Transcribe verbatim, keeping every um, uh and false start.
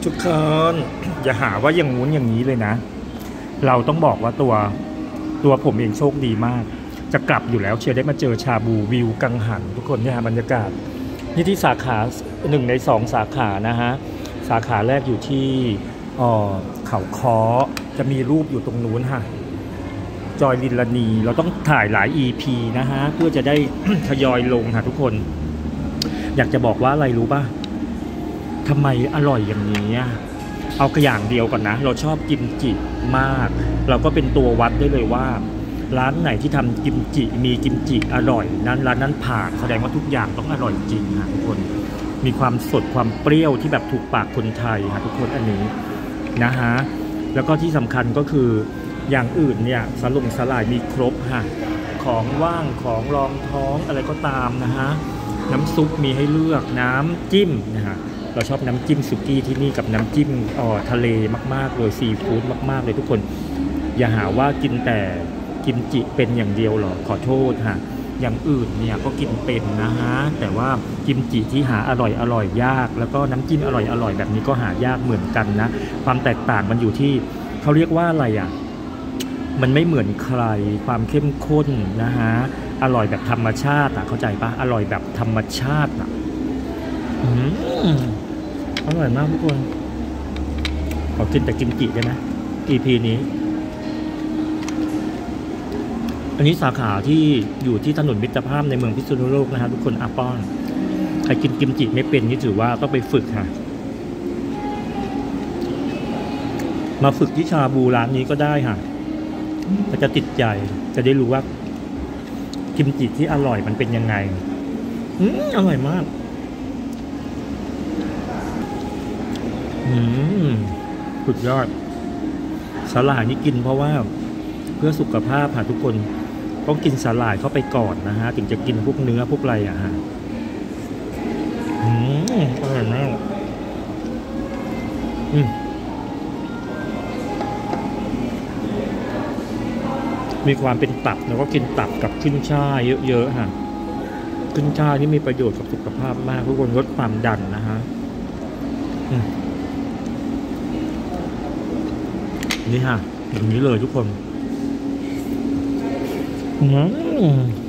ทุกคนอย่าหาว่าอย่างงู้นอย่างนี้เลยนะเราต้องบอกว่าตัวตัวผมเองโชคดีมากจะกลับอยู่แล้วเชียร์ได้มาเจอชาบูวิวกังหันทุกคนเนี่ยบรรยากาศนี่ที่สาขาหนึ่งในสองสาขานะฮะสาขาแรกอยู่ที่อ๋อเขาค้อจะมีรูปอยู่ตรงนู้นค่ะจอยลินลานีเราต้องถ่ายหลาย อี พี นะฮะเพื่อจะได้ ทยอยลงค่ะทุกคนอยากจะบอกว่าอะไรรู้ป่ะทำไมอร่อยอย่างนี้เอากระอย่างเดียวก่อนนะเราชอบกิมจิมากเราก็เป็นตัววัดได้เลยว่าร้านไหนที่ทำกิมจิมีกิมจิอร่อยนั้นร้านนั้นผ่านแสดงว่าทุกอย่างต้องอร่อยจริงค่ะทุกคนมีความสดความเปรี้ยวที่แบบถูกปากคนไทยค่ะทุกคนอันนี้นะฮะแล้วก็ที่สำคัญก็คืออย่างอื่นเนี่ยสลุงสลายมีครบค่ะของว่างของรองท้องอะไรก็ตามนะฮะน้ำซุปมีให้เลือกน้ำจิ้มนะฮะเราชอบน้ำจิ้มสุกี้ที่นี่กับน้ำจิ้มอ๋อทะเลมากๆเลยซีฟู้ดมากๆเลยทุกคนอย่าหาว่ากินแต่กิมจิเป็นอย่างเดียวหรอขอโทษฮะอย่างอื่นเนี่ยก็กินเป็นนะฮะแต่ว่ากิมจิที่หาอร่อยอร่อยยากแล้วก็น้ำจิ้มอร่อยอร่อยแบบนี้ก็หายากเหมือนกันนะความแตกต่างมันอยู่ที่เขาเรียกว่าอะไรอ่ะมันไม่เหมือนใครความเข้มข้นนะฮะอร่อยแบบธรรมชาติอ่ะเข้าใจปะอร่อยแบบธรรมชาติอ่ะอืมอร่อยมากทุกคนขอกินแต่กิมจิได้ไหม อี พี นี้อันนี้สาขาที่อยู่ที่ถนนมิตรภาพในเมืองพิษณุโลกนะฮะทุกคนอาป้อนใครกินกิมจิไม่เป็นนี่ถือว่าต้องไปฝึกค่ะมาฝึกที่ชาบูร้านนี้ก็ได้ค่ะก็จะติดใจจะได้รู้ว่ากิมจิที่อร่อยมันเป็นยังไงอืมอร่อยมากอืมสุดยอดสาหร่ายนี่กินเพราะว่าเพื่อสุขภาพค่ะทุกคนต้องกินสาหร่ายเข้าไปก่อนนะฮะถึงจะกินพวกเนื้อพวกอะไรอ่ะฮะอืมอร่อยมากอืมมีความเป็นตับแล้วก็กินตับกับขึ้นช่ายเยอะๆฮะขึ้นช่ายนี่มีประโยชน์กับสุขภาพมากทุกคนลดความดันนะฮะนี่ฮะอย่างนี้เลยทุกคนอืม